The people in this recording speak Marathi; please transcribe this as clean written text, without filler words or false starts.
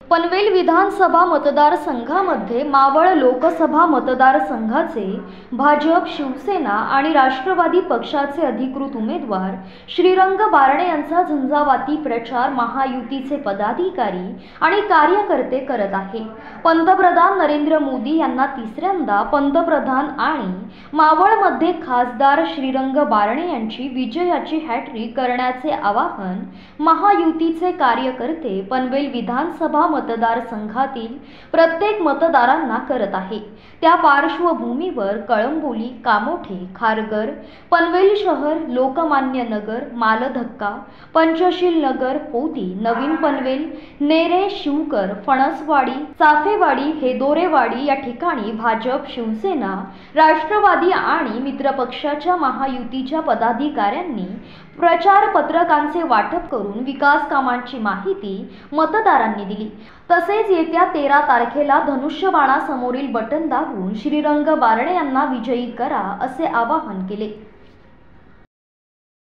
पनवेल विधानसभा मतदारसंघामध्ये मावळ लोकसभा मतदारसंघाचे भाजप, शिवसेना आणि राष्ट्रवादी पक्षाचे अधिकृत उमेदवार श्रीरंग बारणे यांचा झंझावाती प्रचार महायुतीचे पदाधिकारी आणि कार्यकर्ते करत आहे। पंतप्रधान नरेंद्र मोदी यांना तिसऱ्यांदा पंतप्रधान आणि मावळमध्ये खासदार श्रीरंग बारणे यांची विजयाची हॅट्रिक करण्याचे आवाहन महायुतीचे कार्यकर्ते पनवेल विधानसभा मतदारसंघातील प्रत्येक मतदारांना करत आहे। त्या पार्श्वभूमीवर कळंबोली, कामोठे, खारघर, पनवेल शहर, लोकमान्य नगर, मालधक्का, पंचशील नगर, पोदी, नवीन पनवेल, नेरे, शिवकर, फणसवाडी, चाफेवाडी, हेदोरेवाडी या ठिकाणी भाजप, शिवसेना, राष्ट्रवादी आणि मित्रपक्षाच्या महायुतीच्या पदाधिकाऱ्यांनी प्रचार पत्रकांचे वाटप करून विकास कामांची माहिती मतदारांनी दिली। तसेच येत्या 13 तारखेला धनुष्यबाणासमोरील बटन दाबून श्रीरंग बारणे यांना विजयी करा असे आवाहन केले।